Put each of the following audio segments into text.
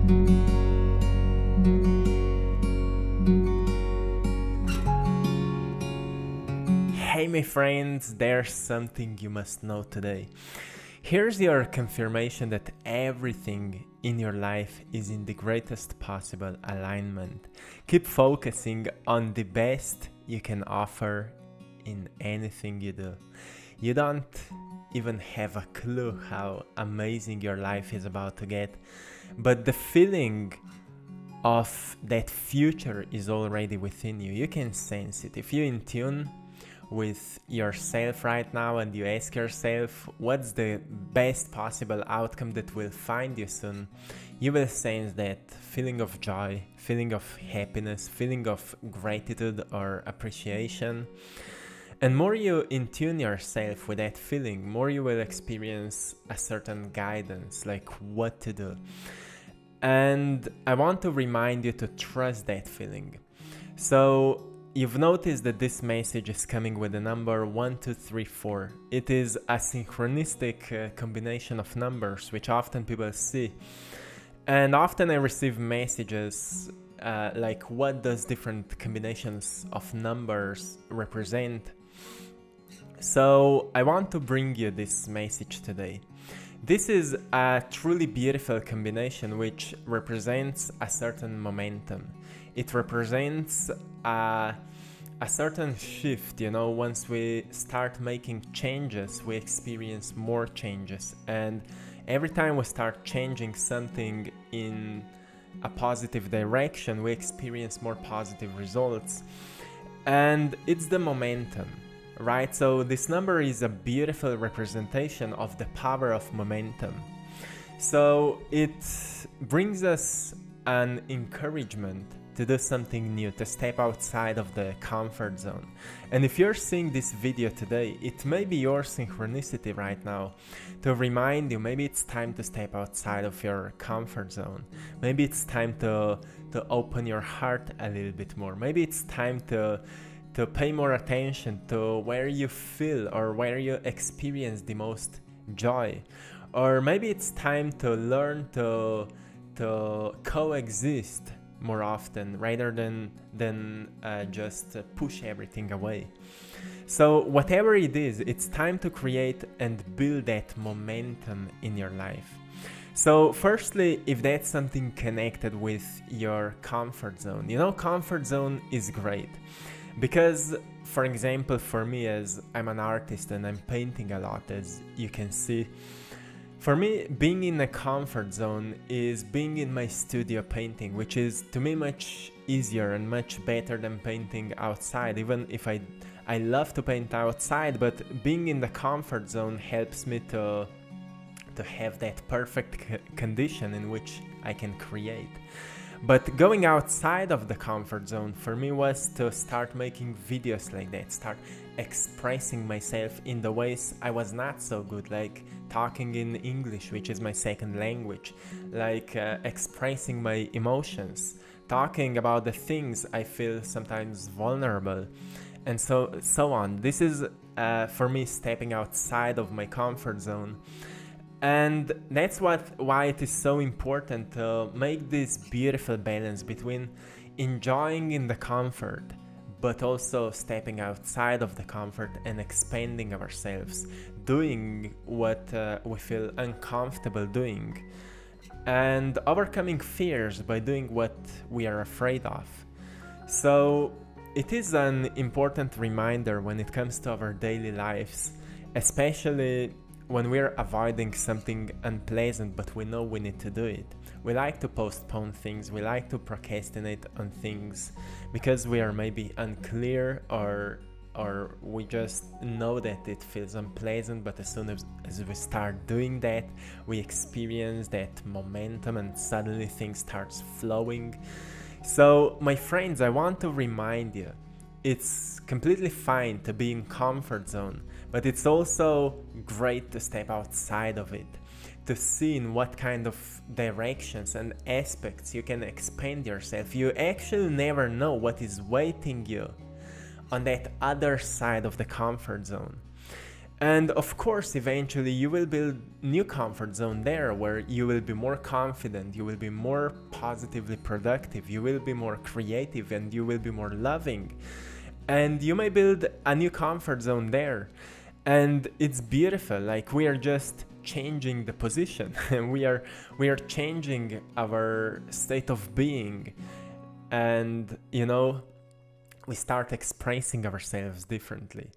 Hey my friends, there's something you must know today. Here's your confirmation that everything in your life is in the greatest possible alignment. Keep focusing on the best you can offer in anything you do. You don't even have a clue how amazing your life is about to get, but the feeling of that future is already within you. You can sense it. If you're in tune with yourself right now and you ask yourself what's the best possible outcome that will find you soon, you will sense that feeling of joy, feeling of happiness, feeling of gratitude or appreciation. And more you in tune yourself with that feeling, more you will experience a certain guidance, like what to do. And I want to remind you to trust that feeling. So you've noticed that this message is coming with the number 1, 2, 3, 4. It is a synchronistic combination of numbers, which often people see. And often I receive messages like what does different combinations of numbers represent. So I want to bring you this message today. This is a truly beautiful combination which represents a certain momentum. It represents a certain shift, you know. Once we start making changes, we experience more changes. And every time we start changing something in a positive direction, we experience more positive results. And it's the momentum, right? So this number is a beautiful representation of the power of momentum. So it brings us an encouragement to do something new, to step outside of the comfort zone. And if you're seeing this video today, it may be your synchronicity right now to remind you maybe it's time to step outside of your comfort zone. Maybe it's time to open your heart a little bit more. Maybe it's time to pay more attention to where you feel or where you experience the most joy. Or maybe it's time to learn to coexist more often rather than just push everything away. So whatever it is, it's time to create and build that momentum in your life. So firstly, if that's something connected with your comfort zone, you know, comfort zone is great because, for example, for me, as I'm an artist and I'm painting a lot, as you can see, for me, being in a comfort zone is being in my studio painting, which is to me much easier and much better than painting outside. Even if I love to paint outside, but being in the comfort zone helps me to have that perfect condition in which I can create. But going outside of the comfort zone for me was to start making videos like that, start expressing myself in the ways I was not so good, like talking in English, which is my second language, like expressing my emotions, talking about the things I feel sometimes vulnerable, and so on. This is for me stepping outside of my comfort zone. And that's why it is so important to make this beautiful balance between enjoying in the comfort, but also stepping outside of the comfort and expanding ourselves, doing what we feel uncomfortable doing, and overcoming fears by doing what we are afraid of. So it is an important reminder when it comes to our daily lives, especially when we're avoiding something unpleasant but we know we need to do it. We like to postpone things, we like to procrastinate on things because we are maybe unclear or we just know that it feels unpleasant, but as soon as we start doing that, we experience that momentum and suddenly things starts flowing. So my friends, I want to remind you, it's completely fine to be in comfort zone, but it's also great to step outside of it, to see in what kind of directions and aspects you can expand yourself. You actually never know what is waiting you on that other side of the comfort zone. And of course, eventually you will build new comfort zone there where you will be more confident, you will be more positively productive, you will be more creative, and you will be more loving. And you may build a new comfort zone there. And it's beautiful, like we are just changing the position and we are changing our state of being. And we start expressing ourselves differently.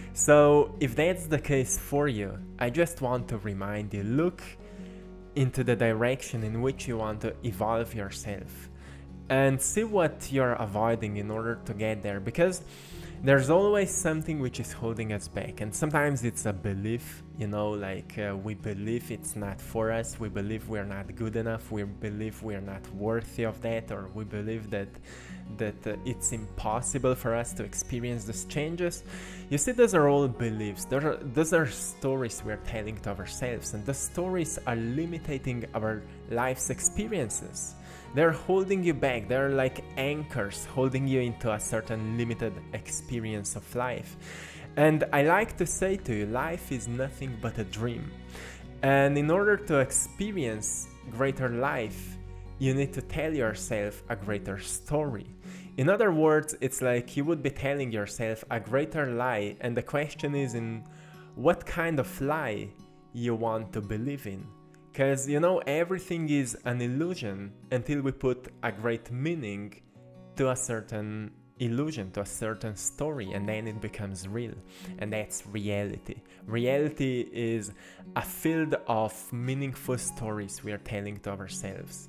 So if that's the case for you, I just want to remind you, look into the direction in which you want to evolve yourself and see what you're avoiding in order to get there, because there's always something which is holding us back. And sometimes it's a belief, we believe it's not for us, we believe we're not good enough, we believe we're not worthy of that, or we believe that it's impossible for us to experience these changes. You see, those are all beliefs. Those are stories we're telling to ourselves, and the stories are limiting our life's experiences. They're holding you back. They're like anchors holding you into a certain limited experience of life. And I like to say to you, life is nothing but a dream. And in order to experience greater life, you need to tell yourself a greater story. In other words, it's like you would be telling yourself a greater lie, and the question is in what kind of lie you want to believe in. Because, everything is an illusion until we put a great meaning to a certain illusion, to a certain story, and then it becomes real. And that's reality. Reality is a field of meaningful stories we are telling to ourselves.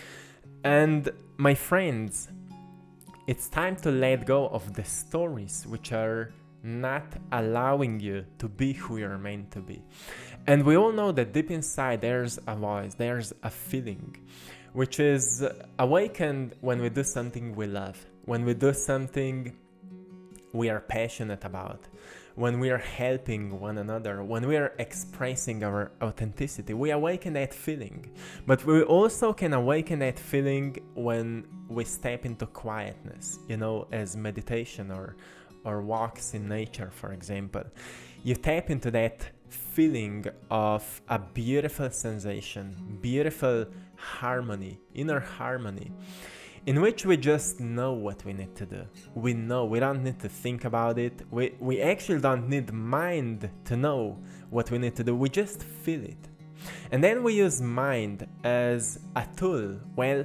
And my friends, it's time to let go of the stories which are not allowing you to be who you're meant to be. And we all know that deep inside there's a voice, there's a feeling, which is awakened when we do something we love, when we do something we are passionate about, when we are helping one another, when we are expressing our authenticity. We awaken that feeling. But we also can awaken that feeling when we step into quietness, as meditation or walks in nature, for example. You tap into that feeling of a beautiful sensation, beautiful harmony, inner harmony, in which we just know what we need to do. We know, we don't need to think about it. We actually don't need mind to know what we need to do. We just feel it. And then we use mind as a tool. Well,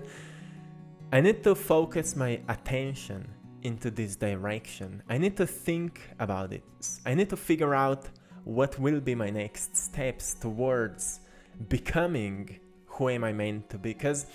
I need to focus my attention into this direction. I need to think about it. I need to figure out what will be my next steps towards becoming who am I meant to be. Because,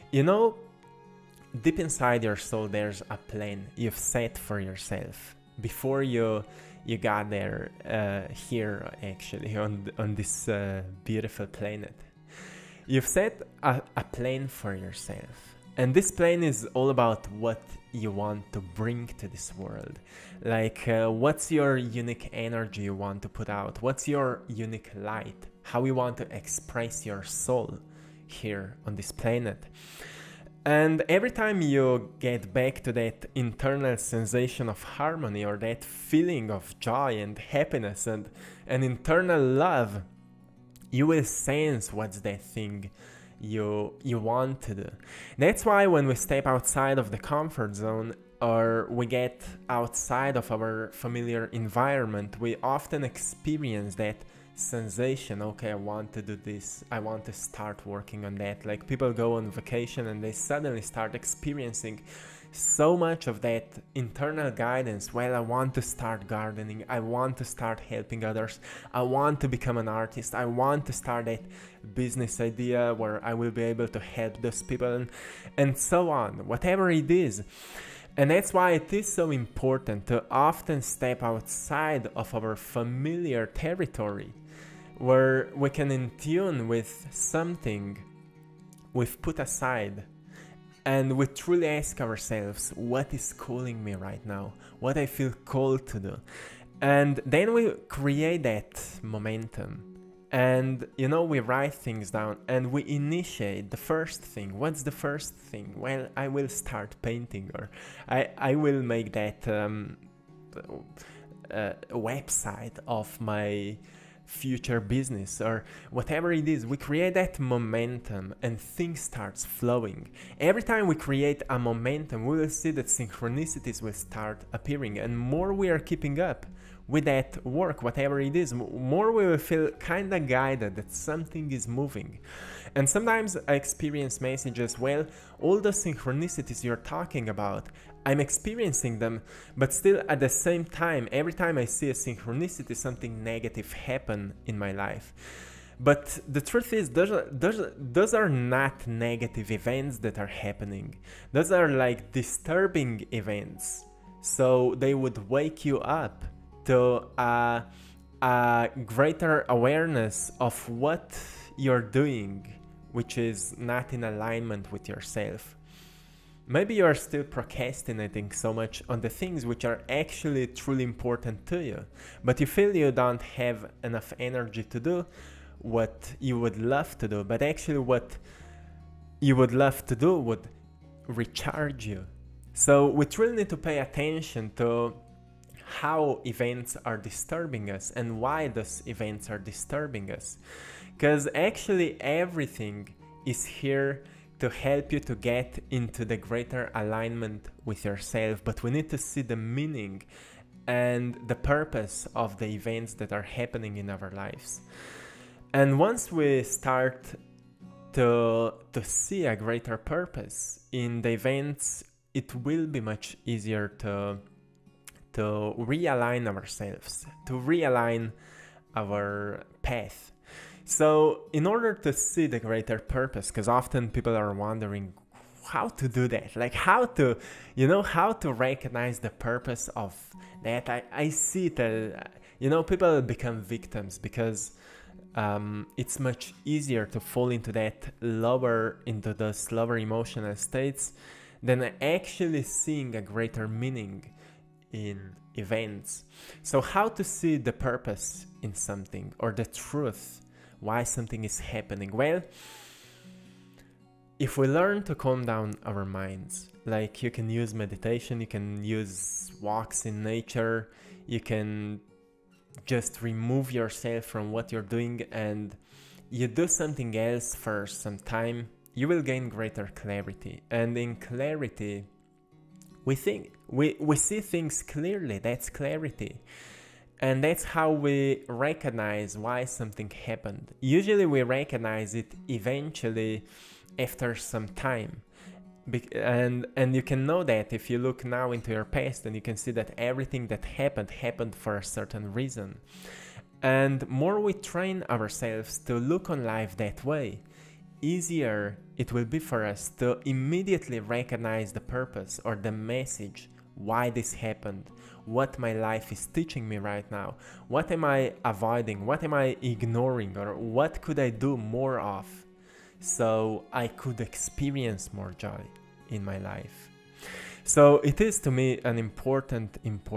deep inside your soul, there's a plan you've set for yourself before you got there, here actually on this beautiful planet. You've set a plan for yourself, and this plan is all about what you want to bring to this world. Like, what's your unique energy you want to put out? What's your unique light? How you want to express your soul here on this planet? And every time you get back to that internal sensation of harmony, or that feeling of joy and happiness and an internal love, you will sense what's that thing you want to do. That's why when we step outside of the comfort zone, or we get outside of our familiar environment, we often experience that sensation. Okay, I want to do this, I want to start working on that. Like, people go on vacation and they suddenly start experiencing so much of that internal guidance. Well, I want to start gardening, I want to start helping others, I want to become an artist, I want to start that business idea where I will be able to help those people, and so on, whatever it is. And that's why it is so important to often step outside of our familiar territory, where we can in tune with something we've put aside, and we truly ask ourselves, what is calling me right now? What I feel called to do? And then we create that momentum. And, we write things down and we initiate the first thing. What's the first thing? Well, I will start painting, or I will make that website of my future business or whatever it is. We create that momentum and things starts flowing. Every time we create a momentum, we will see that synchronicities will start appearing, and more we are keeping up with that work, whatever it is, more we will feel kind of guided that something is moving. And sometimes I experience messages, well, all the synchronicities you're talking about, I'm experiencing them, but still at the same time, every time I see a synchronicity, something negative happen in my life. But the truth is, those are not negative events that are happening. Those are like disturbing events. So they would wake you up to a greater awareness of what you're doing, which is not in alignment with yourself. Maybe you're still procrastinating so much on the things which are actually truly important to you, but you feel you don't have enough energy to do what you would love to do, but actually what you would love to do would recharge you. So we truly need to pay attention to how events are disturbing us and why those events are disturbing us. Because actually everything is here to help you to get into the greater alignment with yourself, but we need to see the meaning and the purpose of the events that are happening in our lives. And once we start to see a greater purpose in the events, it will be much easier to realign ourselves, to realign our path. So in order to see the greater purpose, because often people are wondering how to do that, like how to recognize the purpose of that. I see that, people become victims because it's much easier to fall into those lower emotional states than actually seeing a greater meaning in events. So how to see the purpose in something, or the truth why something is happening? Well, if we learn to calm down our minds, like you can use meditation, you can use walks in nature, you can just remove yourself from what you're doing and you do something else for some time, you will gain greater clarity. And in clarity, we see things clearly. That's clarity. And that's how we recognize why something happened. Usually we recognize it eventually after some time. And you can know that if you look now into your past, and you can see that everything that happened for a certain reason. And more we train ourselves to look on life that way, easier it will be for us to immediately recognize the purpose or the message, why this happened, what my life is teaching me right now, what am I avoiding, what am I ignoring, or what could I do more of so I could experience more joy in my life. So it is to me an important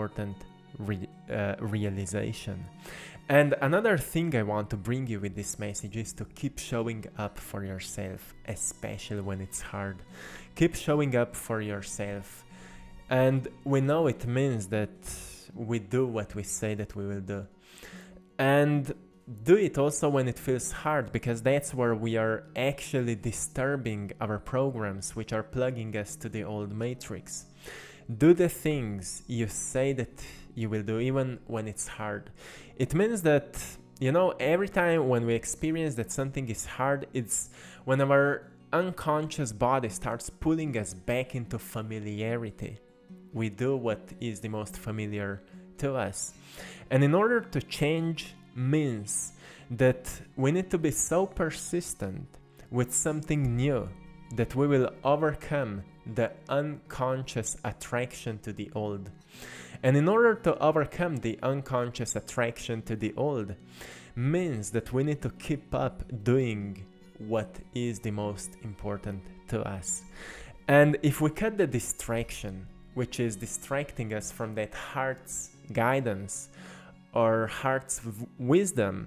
realization. And another thing I want to bring you with this message is to keep showing up for yourself, especially when it's hard. Keep showing up for yourself. And we know it means that we do what we say that we will do. And do it also when it feels hard, because that's where we are actually disturbing our programs, which are plugging us to the old matrix. Do the things you say that you will do, even when it's hard. It means that, every time when we experience that something is hard, it's when our unconscious body starts pulling us back into familiarity. We do what is the most familiar to us. And in order to change means that we need to be so persistent with something new that we will overcome the unconscious attraction to the old. And in order to overcome the unconscious attraction to the old means that we need to keep up doing what is the most important to us. And if we cut the distraction, which is distracting us from that heart's guidance or heart's wisdom,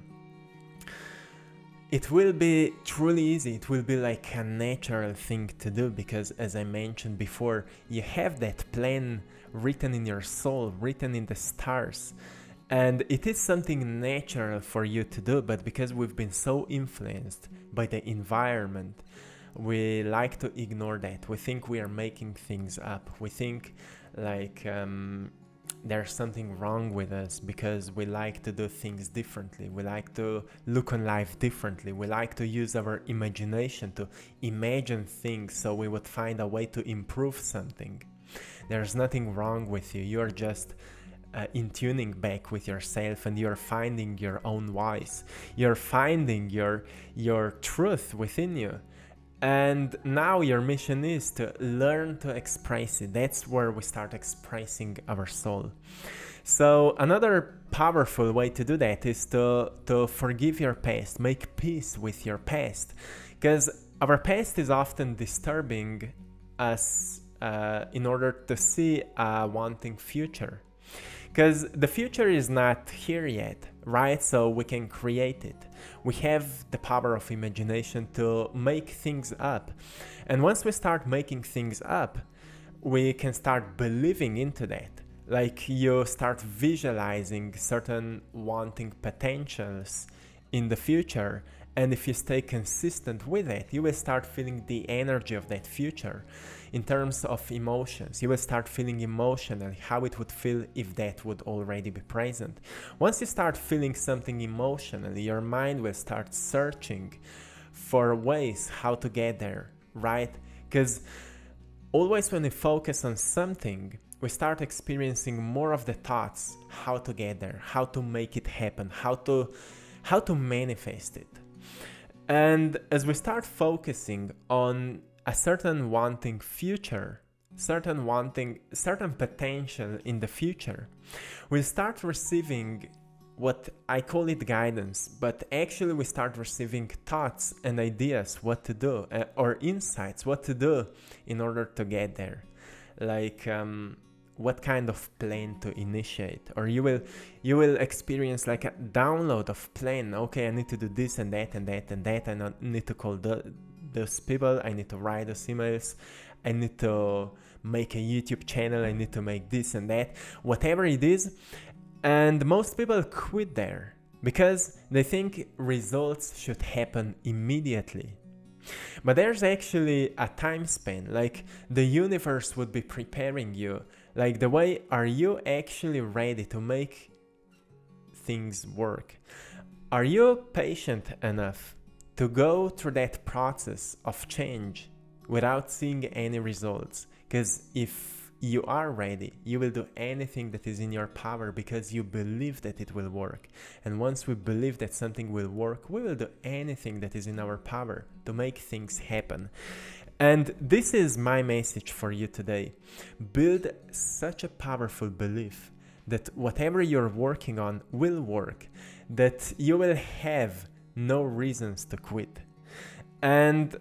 it will be truly easy. It will be like a natural thing to do, because as I mentioned before, you have that plan written in your soul, written in the stars. And it is something natural for you to do, but because we've been so influenced by the environment, we like to ignore that. We think we are making things up. We think like there's something wrong with us because we like to do things differently. We like to look on life differently. We like to use our imagination to imagine things so we would find a way to improve something. There's nothing wrong with you. You're just in tuning back with yourself, and you're finding your own voice. You're finding your truth within you. And now your mission is to learn to express it. That's where we start expressing our soul. So another powerful way to do that is to forgive your past, make peace with your past. Because our past is often disturbing us in order to see a wanting future. Because the future is not here yet, right? So we can create it. We have the power of imagination to make things up. And once we start making things up, we can start believing into that. Like you start visualizing certain wanting potentials in the future. And if you stay consistent with it, you will start feeling the energy of that future. In terms of emotions, you will start feeling emotionally how it would feel if that would already be present. Once you start feeling something emotionally, your mind will start searching for ways how to get there, right? Because always when we focus on something, we start experiencing more of the thoughts how to get there, how to make it happen, how to manifest it. And as we start focusing on a certain wanting future, certain potential in the future, we'll start receiving what I call it guidance, but actually we start receiving thoughts and ideas what to do, or insights what to do in order to get there. Like what kind of plan to initiate, or you will experience like a download of plan. Okay, I need to do this and that and that and that. I need to call those people. I need to write those emails. I need to make a YouTube channel. I need to make this and that, whatever it is. And most people quit there because they think results should happen immediately. But there's actually a time span, like the universe would be preparing you. Like the way, are you actually ready to make things work? Are you patient enough to go through that process of change without seeing any results? Because if you are ready, you will do anything that is in your power because you believe that it will work. And once we believe that something will work, we will do anything that is in our power to make things happen. And this is my message for you today. Build such a powerful belief that whatever you're working on will work, that you will have no reasons to quit. And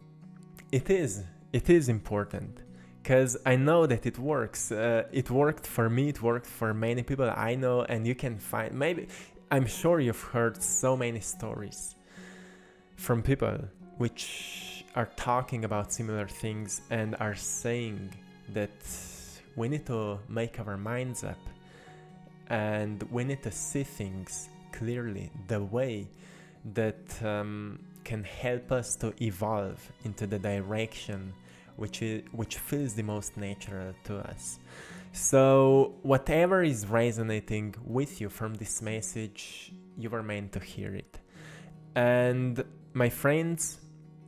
it is important. Because I know that it works. It worked for me, it worked for many people I know, and you can find, maybe, I'm sure you've heard so many stories from people which are talking about similar things and are saying that we need to make our minds up and we need to see things clearly, the way that can help us to evolve into the direction which feels the most natural to us. So whatever is resonating with you from this message, you are meant to hear it. And my friends,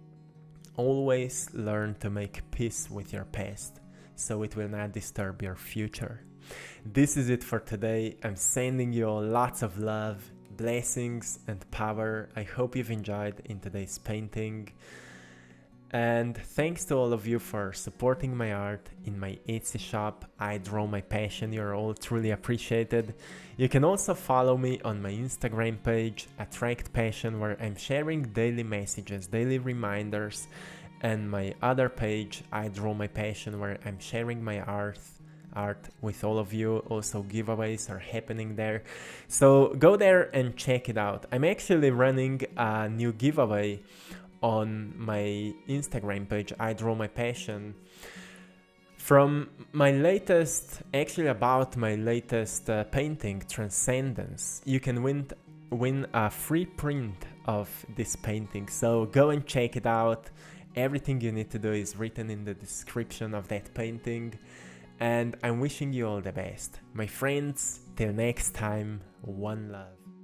always learn to make peace with your past so it will not disturb your future. This is it for today. I'm sending you all lots of love, blessings and power. I hope you've enjoyed in today's painting. And thanks to all of you for supporting my art in my Etsy shop. I Draw My Passion. You're all truly appreciated. You can also follow me on my Instagram page, Attract Passion, where I'm sharing daily messages, daily reminders, and my other page, I Draw My Passion, where I'm sharing my art with all of you. Also giveaways are happening there, so go there and check it out. I'm actually running a new giveaway on my Instagram page, I Draw My Passion, From my latest, actually about my latest painting, Transcendence, you can win a free print of this painting, so go and check it out. Everything you need to do is written in the description of that painting, and I'm wishing you all the best. My friends, till next time, one love.